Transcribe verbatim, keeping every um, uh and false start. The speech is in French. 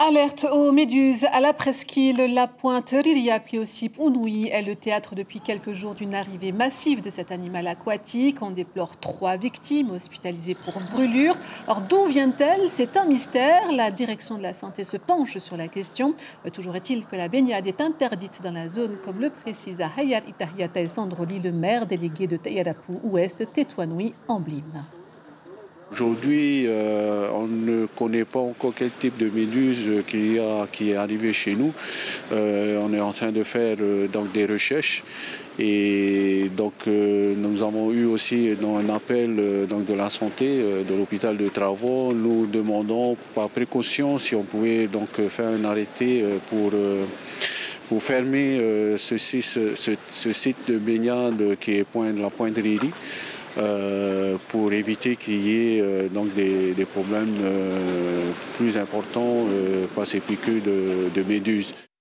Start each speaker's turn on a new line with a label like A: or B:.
A: Alerte aux méduses à la presqu'île. La pointe Riri, appelée aussi Punui, est le théâtre depuis quelques jours d'une arrivée massive de cet animal aquatique. On déplore trois victimes hospitalisées pour brûlure. Alors d'où vient-elle? C'est un mystère. La direction de la santé se penche sur la question. Toujours est-il que la baignade est interdite dans la zone, comme le précise Hayat Itahiata El Sandroli, le maire délégué de Tayarapu Ouest, Tétouanoui, en Blime.
B: Aujourd'hui, euh, on ne connaît pas encore quel type de méduse qui, a, qui est arrivé chez nous. Euh, on est en train de faire euh, donc des recherches et donc euh, nous avons eu aussi donc, un appel euh, donc, de la santé euh, de l'hôpital de Travaux. Nous demandons par précaution si on pouvait donc faire un arrêté euh, pour euh, pour fermer euh, ce, ce, ce, ce site de baignade qui est point, la pointe Riri. Euh, pour éviter qu'il y ait euh, donc des, des problèmes euh, plus importants euh, par ces piqûres de, de méduses.